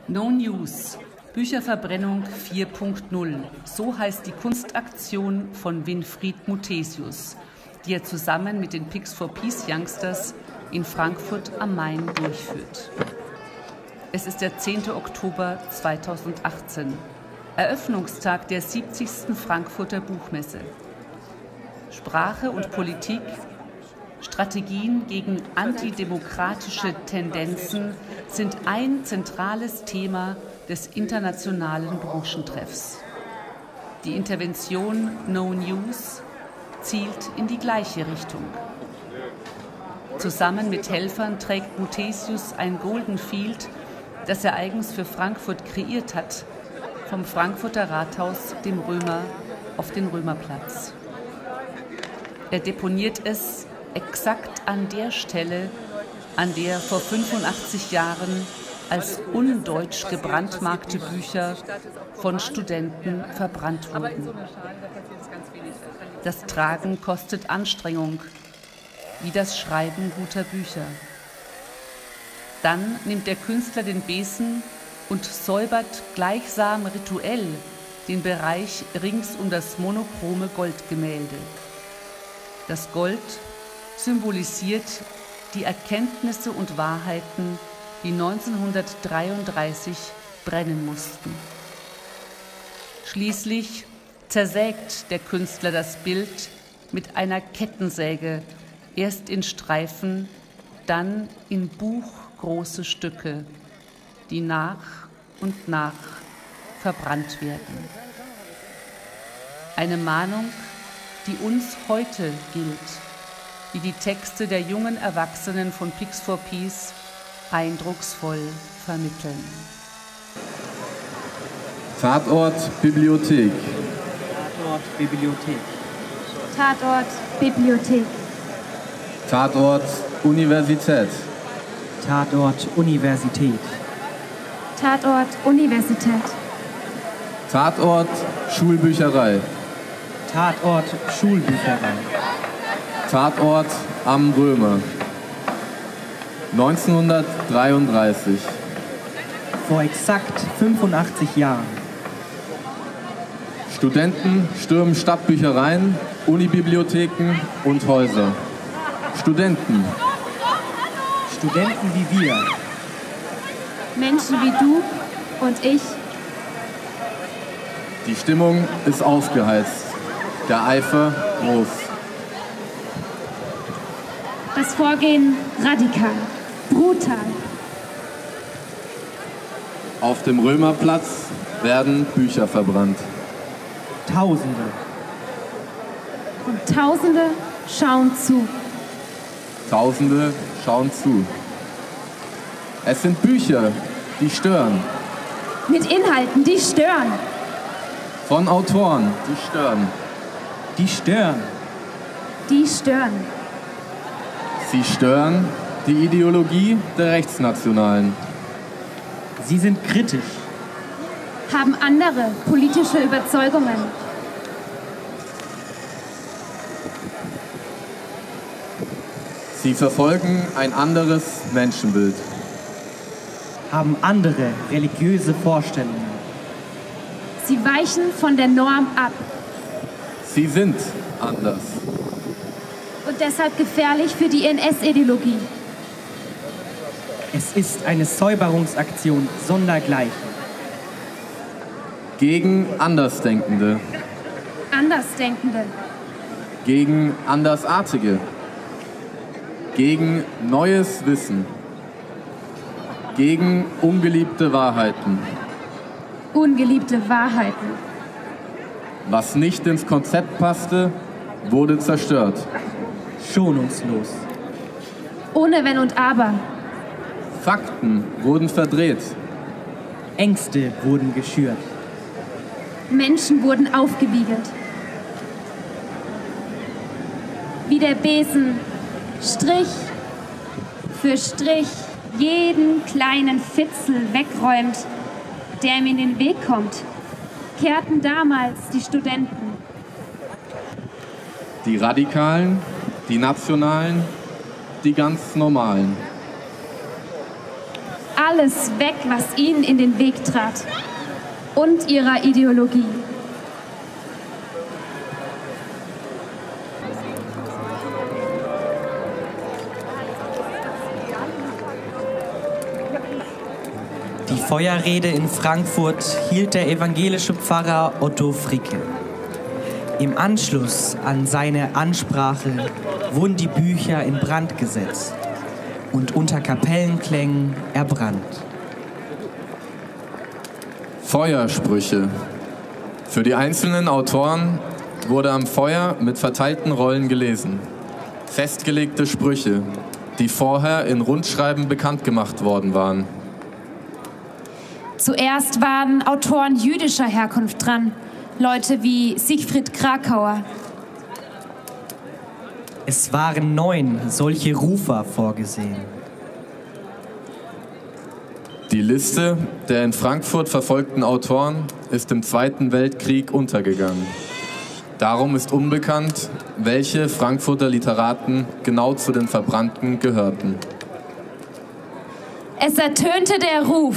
No News. Bücherverbrennung 4.0. So heißt die Kunstaktion von Winfried Muthesius, die er zusammen mit den Pics for Peace Youngsters in Frankfurt am Main durchführt. Es ist der 10. Oktober 2018, Eröffnungstag der 70. Frankfurter Buchmesse. Sprache und Politik, Strategien gegen antidemokratische Tendenzen sind ein zentrales Thema des internationalen Branchentreffs. Die Intervention No News zielt in die gleiche Richtung. Zusammen mit Helfern trägt Muthesius ein Golden Field, das er eigens für Frankfurt kreiert hat, vom Frankfurter Rathaus dem Römer auf den Römerplatz. Er deponiert es exakt an der Stelle, an der vor 85 Jahren als undeutsch gebrandmarkte Bücher von Studenten verbrannt wurden. Das Tragen kostet Anstrengung, wie das Schreiben guter Bücher. Dann nimmt der Künstler den Besen und säubert gleichsam rituell den Bereich rings um das monochrome Goldgemälde. Das Gold symbolisiert die Erkenntnisse und Wahrheiten, die 1933 brennen mussten. Schließlich zersägt der Künstler das Bild mit einer Kettensäge, erst in Streifen, dann in buchgroße Stücke, die nach und nach verbrannt werden. Eine Mahnung, die uns heute gilt, die die Texte der jungen Erwachsenen von Pics for Peace eindrucksvoll vermitteln. Tatort Bibliothek. Tatort Bibliothek. Tatort Bibliothek. Tatort Universität. Tatort Universität. Tatort Universität. Tatort Schulbücherei. Tatort Schulbücherei. Tatort am Römer. 1933. Vor exakt 85 Jahren. Studenten stürmen Stadtbüchereien, Unibibliotheken und Häuser. Studenten. Studenten wie wir. Menschen wie du und ich. Die Stimmung ist aufgeheizt. Der Eifer groß. Das Vorgehen radikal, brutal. Auf dem Römerplatz werden Bücher verbrannt. Tausende. Und Tausende schauen zu. Tausende schauen zu. Es sind Bücher, die stören. Mit Inhalten, die stören. Von Autoren, die stören. Die stören. Die stören. Sie stören die Ideologie der Rechtsnationalen. Sie sind kritisch. Haben andere politische Überzeugungen. Sie verfolgen ein anderes Menschenbild. Haben andere religiöse Vorstellungen. Sie weichen von der Norm ab. Sie sind anders. Und deshalb gefährlich für die NS-Ideologie. Es ist eine Säuberungsaktion sondergleichen. Gegen Andersdenkende. Andersdenkende. Gegen Andersartige. Gegen neues Wissen. Gegen ungeliebte Wahrheiten. Ungeliebte Wahrheiten. Was nicht ins Konzept passte, wurde zerstört. Schonungslos. Ohne Wenn und Aber. Fakten wurden verdreht. Ängste wurden geschürt. Menschen wurden aufgewiegelt. Wie der Besen Strich für Strich jeden kleinen Fitzel wegräumt, der ihm in den Weg kommt, kehrten damals die Studenten. Die Radikalen, die Nationalen, die ganz Normalen. alles weg, was ihnen in den Weg trat und ihrer Ideologie. Die Feuerrede in Frankfurt hielt der evangelische Pfarrer Otto Fricke. Im Anschluss an seine Ansprache wurden die Bücher in Brand gesetzt und unter Kapellenklängen erbrannt. Feuersprüche. Für die einzelnen Autoren wurde am Feuer mit verteilten Rollen gelesen. Festgelegte Sprüche, die vorher in Rundschreiben bekannt gemacht worden waren. Zuerst waren Autoren jüdischer Herkunft dran, Leute wie Siegfried Krakauer. Es waren 9 solche Rufer vorgesehen. Die Liste der in Frankfurt verfolgten Autoren ist im Zweiten Weltkrieg untergegangen. Darum ist unbekannt, welche Frankfurter Literaten genau zu den Verbrannten gehörten. Es ertönte der Ruf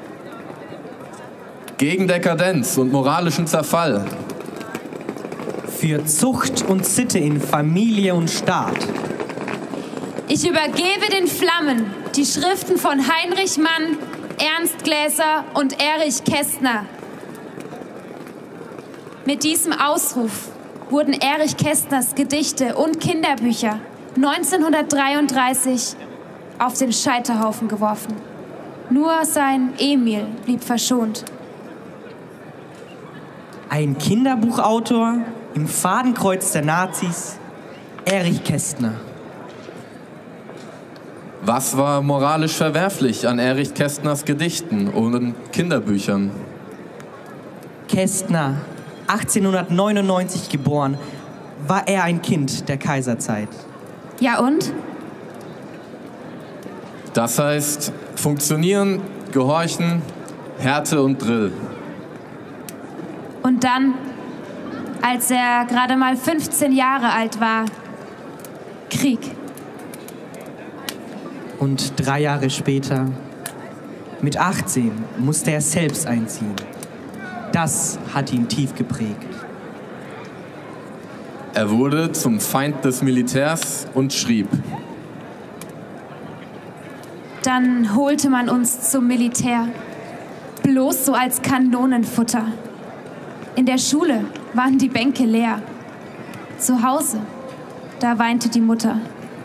Gegen Dekadenz und moralischen Zerfall. Für Zucht und Sitte in Familie und Staat. Ich übergebe den Flammen die Schriften von Heinrich Mann, Ernst Gläser und Erich Kästner. Mit diesem Ausruf wurden Erich Kästners Gedichte und Kinderbücher 1933 auf den Scheiterhaufen geworfen. Nur sein Emil blieb verschont. Ein Kinderbuchautor im Fadenkreuz der Nazis, Erich Kästner. Was war moralisch verwerflich an Erich Kästners Gedichten und Kinderbüchern? Kästner, 1899 geboren, war er ein Kind der Kaiserzeit. Ja und? Das heißt, funktionieren, gehorchen, Härte und Drill. Und dann, als er gerade mal 15 Jahre alt war, Krieg. Und 3 Jahre später, mit 18, musste er selbst einziehen. Das hat ihn tief geprägt. Er wurde zum Feind des Militärs und schrieb. Dann holte man uns zum Militär, bloß so als Kanonenfutter. In der Schule waren die Bänke leer. Zu Hause, da weinte die Mutter.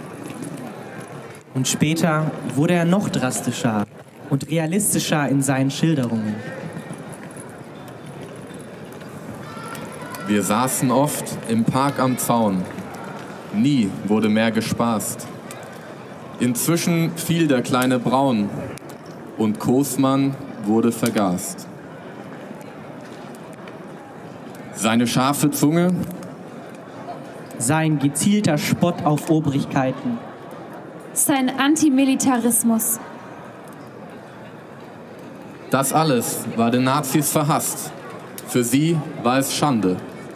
Und später wurde er noch drastischer und realistischer in seinen Schilderungen. Wir saßen oft im Park am Zaun. Nie wurde mehr gespaßt. Inzwischen fiel der kleine Braun und Koßmann wurde vergast. Seine scharfe Zunge, Sein gezielter Spott auf Obrigkeiten, Sein Antimilitarismus. das alles war den Nazis verhasst. Für sie war es Schande.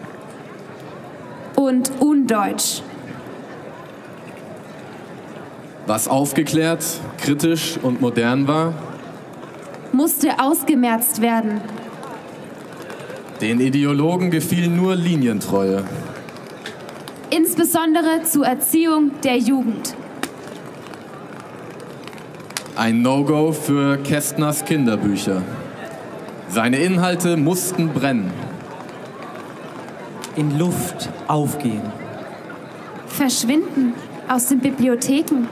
Und undeutsch. Was aufgeklärt, kritisch und modern war, Musste ausgemerzt werden. den Ideologen gefiel nur Linientreue. Insbesondere zur Erziehung der Jugend. Ein No-Go für Kästners Kinderbücher. Seine Inhalte mussten brennen. in Luft aufgehen. Verschwinden aus den Bibliotheken.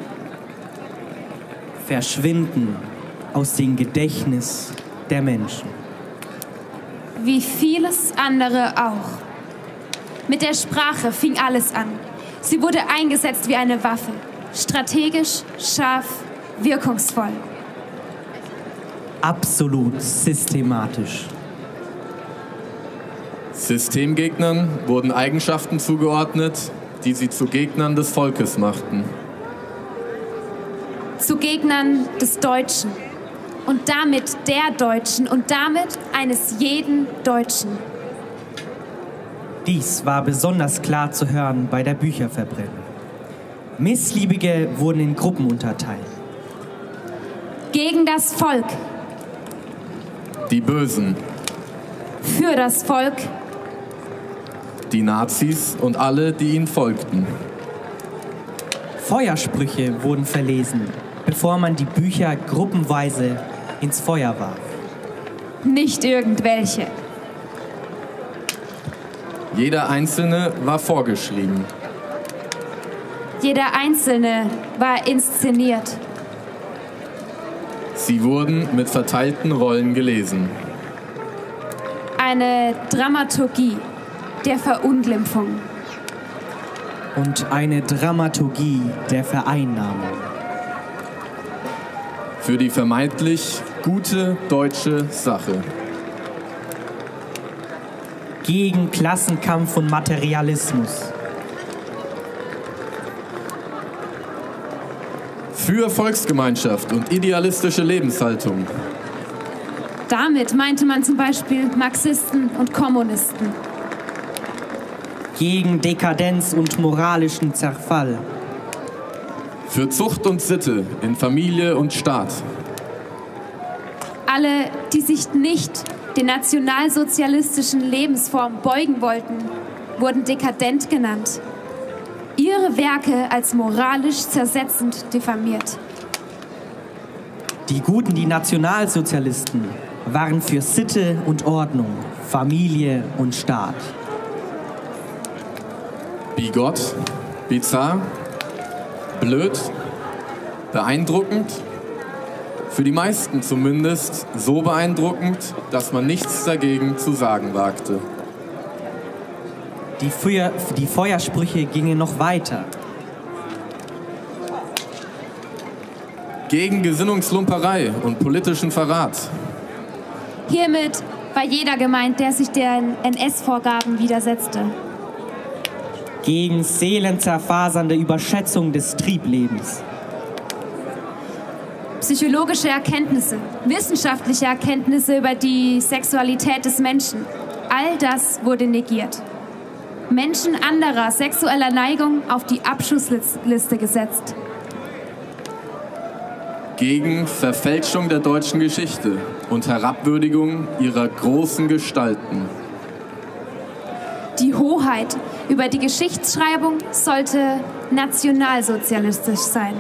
Verschwinden aus dem Gedächtnis der Menschen. Wie vieles andere auch. Mit der Sprache fing alles an. Sie wurde eingesetzt wie eine Waffe. Strategisch, scharf, wirkungsvoll. Absolut systematisch. Systemgegnern wurden Eigenschaften zugeordnet, die sie zu Gegnern des Volkes machten. Zu Gegnern des Deutschen. Und damit der Deutschen und damit eines jeden Deutschen. Dies war besonders klar zu hören bei der Bücherverbrennung. Missliebige wurden in Gruppen unterteilt. Gegen das Volk. Die Bösen. Für das Volk. Die Nazis und alle, die ihnen folgten. Feuersprüche wurden verlesen, bevor man die Bücher gruppenweise ins Feuer warf. Nicht irgendwelche. Jeder Einzelne war vorgeschrieben. Jeder Einzelne war inszeniert. Sie wurden mit verteilten Rollen gelesen. Eine Dramaturgie der Verunglimpfung. Und eine Dramaturgie der Vereinnahmung. Für die vermeintlich gute deutsche Sache. Gegen Klassenkampf und Materialismus. Für Volksgemeinschaft und idealistische Lebenshaltung. Damit meinte man zum Beispiel Marxisten und Kommunisten. Gegen Dekadenz und moralischen Zerfall. Für Zucht und Sitte in Familie und Staat. Alle, die sich nicht den nationalsozialistischen Lebensformen beugen wollten, wurden dekadent genannt. Ihre Werke als moralisch zersetzend diffamiert. Die Guten, die Nationalsozialisten, waren für Sitte und Ordnung, Familie und Staat. Bigott, bizarr, blöd, beeindruckend, für die meisten zumindest so beeindruckend, dass man nichts dagegen zu sagen wagte. Die Feuersprüche gingen noch weiter. Gegen Gesinnungslumperei und politischen Verrat. Hiermit war jeder gemeint, der sich den NS-Vorgaben widersetzte. Gegen seelenzerfasernde Überschätzung des Trieblebens. Psychologische Erkenntnisse, wissenschaftliche Erkenntnisse über die Sexualität des Menschen, all das wurde negiert. Menschen anderer sexueller Neigung auf die Abschussliste gesetzt. Gegen Verfälschung der deutschen Geschichte und Herabwürdigung ihrer großen Gestalten. Die Hoheit über die Geschichtsschreibung sollte nationalsozialistisch sein.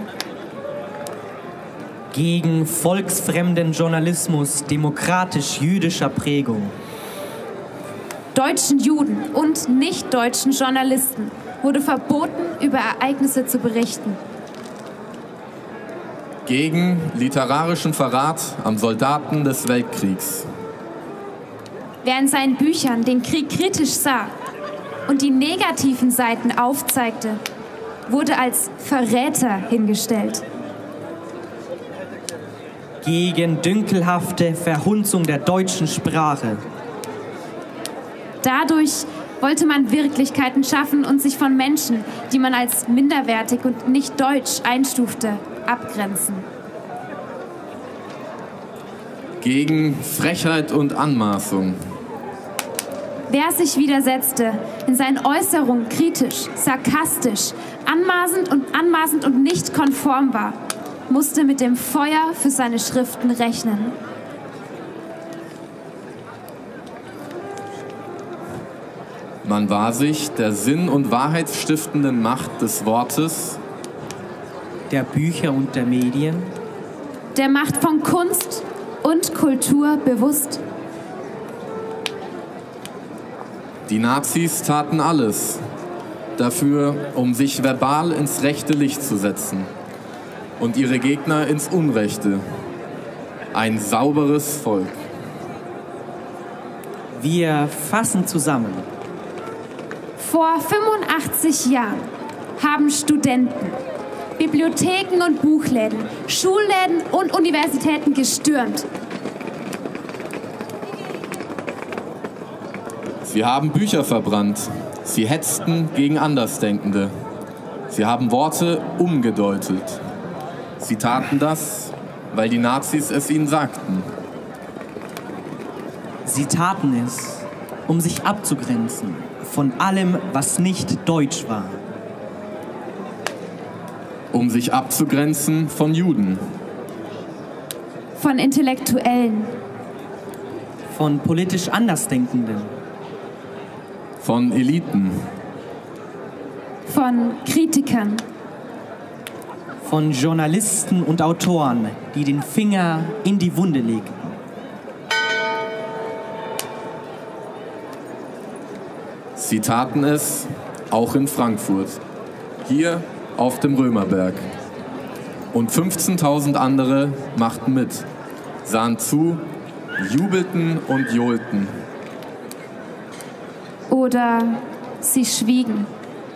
Gegen volksfremden Journalismus demokratisch-jüdischer Prägung. Deutschen Juden und nicht-deutschen Journalisten wurde verboten, über Ereignisse zu berichten. Gegen literarischen Verrat am Soldaten des Weltkriegs. Wer in seinen Büchern den Krieg kritisch sah und die negativen Seiten aufzeigte, wurde als Verräter hingestellt. Gegen dünkelhafte Verhunzung der deutschen Sprache. Dadurch wollte man Wirklichkeiten schaffen und sich von Menschen, die man als minderwertig und nicht deutsch einstufte, abgrenzen. Gegen Frechheit und Anmaßung. Wer sich widersetzte, in seinen Äußerungen kritisch, sarkastisch, anmaßend und nicht konform war, musste mit dem Feuer für seine Schriften rechnen. Man war sich der sinn- und wahrheitsstiftenden Macht des Wortes, der Bücher und der Medien, der Macht von Kunst und Kultur bewusst. Die Nazis taten alles dafür, um sich verbal ins rechte Licht zu setzen und ihre Gegner ins Unrechte. Ein sauberes Volk. Wir fassen zusammen. Vor 85 Jahren haben Studenten Bibliotheken und Buchläden, Schulläden und Universitäten gestürmt. Sie haben Bücher verbrannt. Sie hetzten gegen Andersdenkende. Sie haben Worte umgedeutet. Sie taten das, weil die Nazis es ihnen sagten. Sie taten es, um sich abzugrenzen von allem, was nicht deutsch war. Um sich abzugrenzen von Juden. von Intellektuellen, von politisch Andersdenkenden, von Eliten, von Kritikern, von Journalisten und Autoren, die den Finger in die Wunde legen. Sie taten es auch in Frankfurt, hier auf dem Römerberg. Und 15.000 andere machten mit, sahen zu, jubelten und johlten. oder sie schwiegen.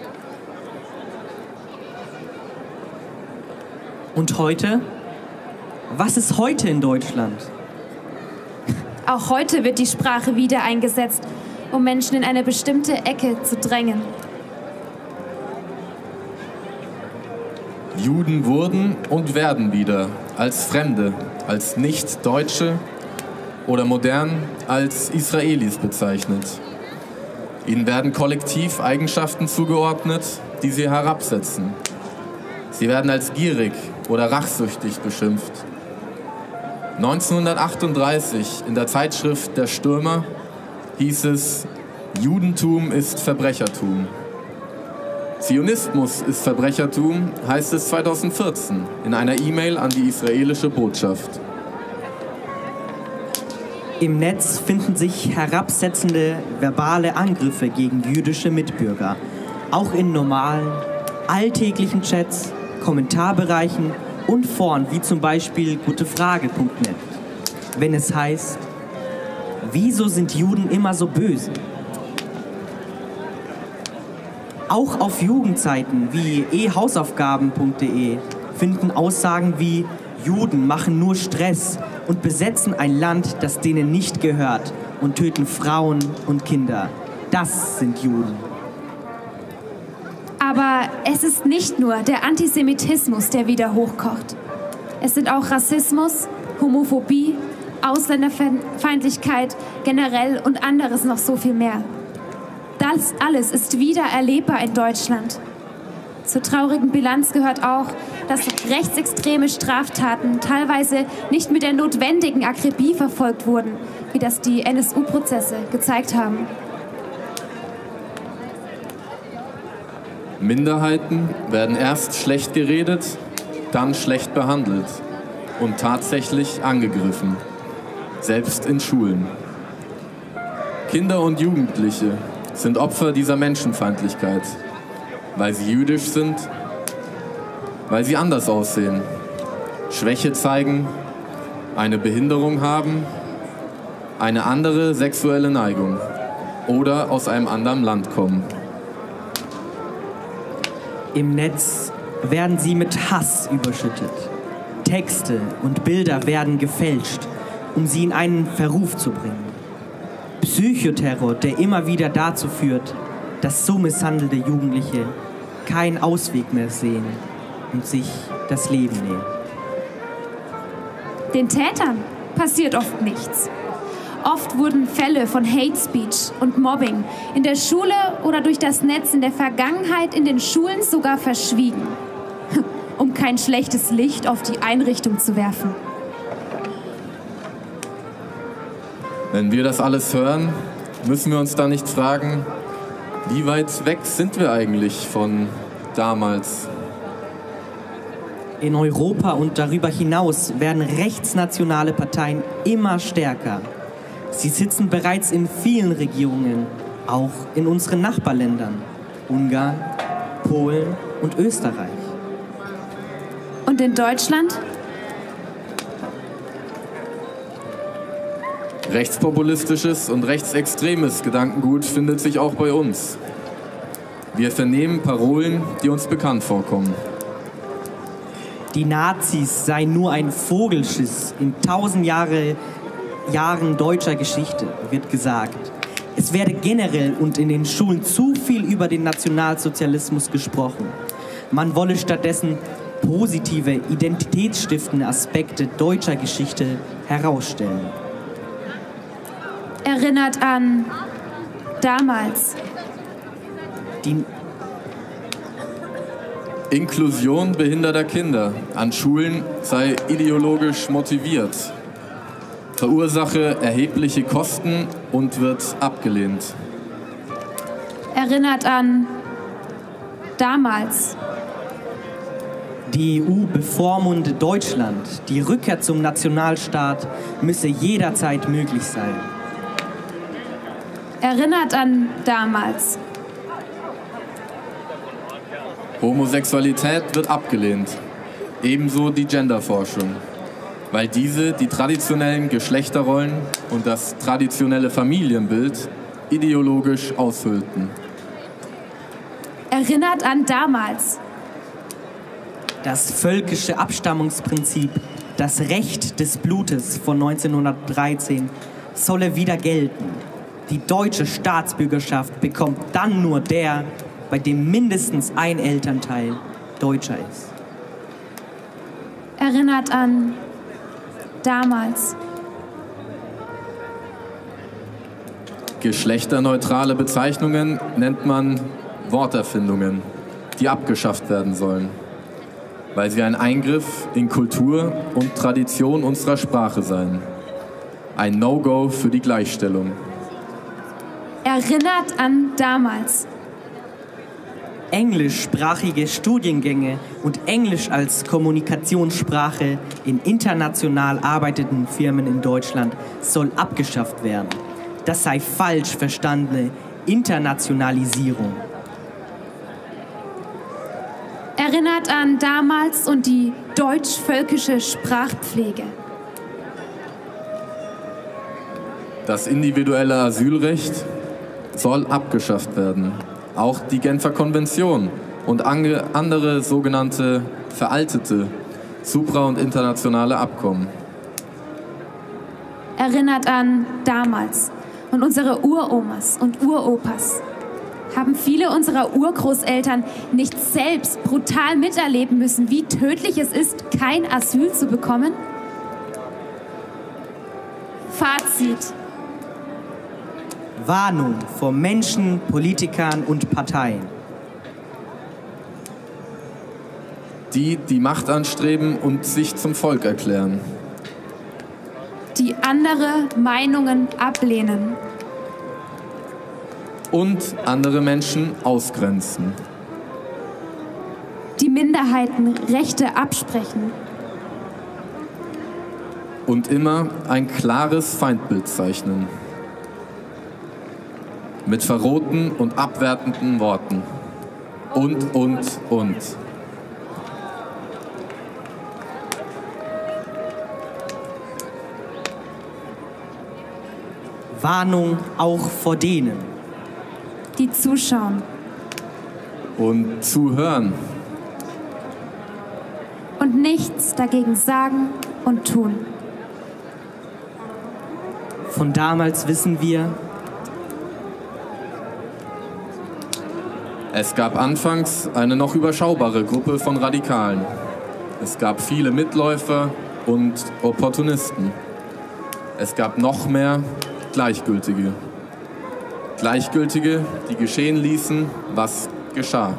Und heute? Was ist heute in Deutschland? Auch heute wird die Sprache wieder eingesetzt, um Menschen in eine bestimmte Ecke zu drängen. Juden wurden und werden wieder als Fremde, als Nicht-Deutsche oder modern als Israelis bezeichnet. Ihnen werden kollektiv Eigenschaften zugeordnet, die sie herabsetzen. Sie werden als gierig oder rachsüchtig beschimpft. 1938 in der Zeitschrift Der Stürmer hieß es, Judentum ist Verbrechertum. Zionismus ist Verbrechertum, heißt es 2014 in einer E-Mail an die israelische Botschaft. Im Netz finden sich herabsetzende verbale Angriffe gegen jüdische Mitbürger, auch in normalen, alltäglichen Chats, Kommentarbereichen und Foren wie zum Beispiel gutefrage.net, wenn es heißt, wieso sind Juden immer so böse? Auch auf Jugendseiten wie ehausaufgaben.de finden Aussagen wie Juden machen nur Stress und besetzen ein Land, das denen nicht gehört und töten Frauen und Kinder. Das sind Juden. Aber es ist nicht nur der Antisemitismus, der wieder hochkocht. Es sind auch Rassismus, Homophobie, Ausländerfeindlichkeit generell und anderes noch so viel mehr. Das alles ist wieder erlebbar in Deutschland. Zur traurigen Bilanz gehört auch, dass rechtsextreme Straftaten teilweise nicht mit der notwendigen Akribie verfolgt wurden, wie das die NSU-Prozesse gezeigt haben. Minderheiten werden erst schlecht geredet, dann schlecht behandelt und tatsächlich angegriffen, selbst in Schulen. Kinder und Jugendliche sind Opfer dieser Menschenfeindlichkeit, weil sie jüdisch sind, weil sie anders aussehen, Schwäche zeigen, eine Behinderung haben, eine andere sexuelle Neigung oder aus einem anderen Land kommen. Im Netz werden sie mit Hass überschüttet. Texte und Bilder werden gefälscht, um sie in einen Verruf zu bringen. Psychoterror, der immer wieder dazu führt, dass so misshandelte Jugendliche keinen Ausweg mehr sehen und sich das Leben nehmen. Den Tätern passiert oft nichts. Oft wurden Fälle von Hate Speech und Mobbing in der Schule oder durch das Netz in der Vergangenheit in den Schulen sogar verschwiegen, um kein schlechtes Licht auf die Einrichtung zu werfen. Wenn wir das alles hören, müssen wir uns da nicht fragen, wie weit weg sind wir eigentlich von damals? In Europa und darüber hinaus werden rechtsnationale Parteien immer stärker. Sie sitzen bereits in vielen Regierungen, auch in unseren Nachbarländern, Ungarn, Polen und Österreich. Und in Deutschland? Rechtspopulistisches und rechtsextremes Gedankengut findet sich auch bei uns. Wir vernehmen Parolen, die uns bekannt vorkommen. Die Nazis seien nur ein Vogelschiss in 1000 Jahren deutscher Geschichte, wird gesagt. Es werde generell und in den Schulen zu viel über den Nationalsozialismus gesprochen. Man wolle stattdessen positive, identitätsstiftende Aspekte deutscher Geschichte herausstellen. Erinnert an damals. Die Inklusion behinderter Kinder an Schulen sei ideologisch motiviert verursache erhebliche Kosten und wird abgelehnt. Erinnert an damals. Die EU bevormunde Deutschland. Die Rückkehr zum Nationalstaat müsse jederzeit möglich sein. Erinnert an damals. Homosexualität wird abgelehnt. Ebenso die Genderforschung, weil diese die traditionellen Geschlechterrollen und das traditionelle Familienbild ideologisch aushöhlten. Erinnert an damals. Das völkische Abstammungsprinzip, das Recht des Blutes von 1913, solle wieder gelten. Die deutsche Staatsbürgerschaft bekommt dann nur der, bei dem mindestens ein Elternteil Deutscher ist. Erinnert an damals. Geschlechterneutrale Bezeichnungen nennt man Worterfindungen, die abgeschafft werden sollen, weil sie ein Eingriff in Kultur und Tradition unserer Sprache seien. Ein No-Go für die Gleichstellung. Erinnert an damals. Englischsprachige Studiengänge und Englisch als Kommunikationssprache in international arbeitenden Firmen in Deutschland soll abgeschafft werden. Das sei falsch verstandene Internationalisierung. Erinnert an damals und die deutsch-völkische Sprachpflege. Das individuelle Asylrecht soll abgeschafft werden. Auch die Genfer Konvention und andere sogenannte veraltete supra- und internationale Abkommen. Erinnert an damals und unsere Uromas und Uropas. Haben viele unserer Urgroßeltern nicht selbst brutal miterleben müssen, wie tödlich es ist, kein Asyl zu bekommen? Fazit. Warnung vor Menschen, Politikern und Parteien. Die Macht anstreben und sich zum Volk erklären. Die andere Meinungen ablehnen. Und andere Menschen ausgrenzen. Die Minderheiten Rechte absprechen. Und immer ein klares Feindbild zeichnen. Mit verrohten und abwertenden Worten. Und. Warnung auch vor denen, die zuschauen. Und zuhören. Und nichts dagegen sagen und tun. Von damals wissen wir, es gab anfangs eine noch überschaubare Gruppe von Radikalen. Es gab viele Mitläufer und Opportunisten. Es gab noch mehr Gleichgültige. Gleichgültige, die geschehen ließen, was geschah.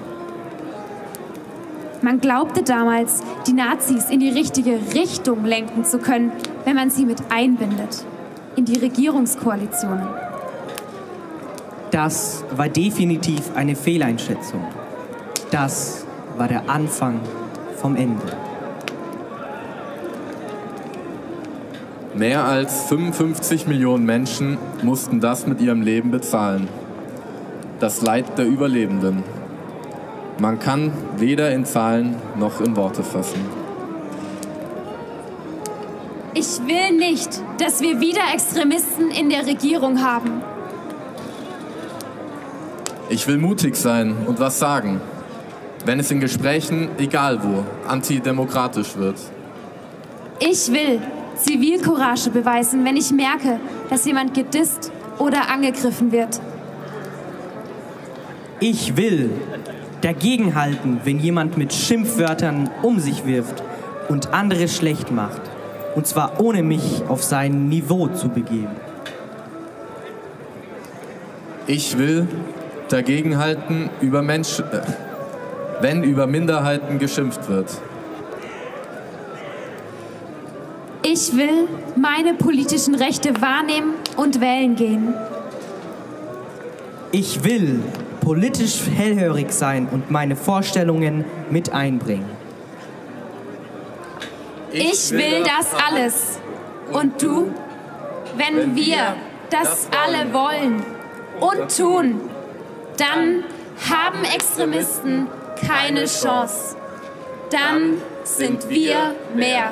Man glaubte damals, die Nazis in die richtige Richtung lenken zu können, wenn man sie mit einbindet. In die Regierungskoalitionen. das war definitiv eine Fehleinschätzung. Das war der Anfang vom Ende. Mehr als 55 Millionen Menschen mussten das mit ihrem Leben bezahlen. Das Leid der Überlebenden. Man kann weder in Zahlen noch in Worte fassen. Ich will nicht, dass wir wieder Extremisten in der Regierung haben. Ich will mutig sein und was sagen, wenn es in Gesprächen, egal wo, antidemokratisch wird. Ich will Zivilcourage beweisen, wenn ich merke, dass jemand gedisst oder angegriffen wird. Ich will dagegenhalten, wenn jemand mit Schimpfwörtern um sich wirft und andere schlecht macht. Und zwar ohne mich auf sein Niveau zu begeben. Ich will dagegenhalten, wenn über Minderheiten geschimpft wird. Ich will meine politischen Rechte wahrnehmen und wählen gehen. Ich will politisch hellhörig sein und meine Vorstellungen mit einbringen. Ich will das alles. Und du? Wenn wir das alle wollen und tun, dann haben Extremisten keine Chance. Dann sind wir mehr.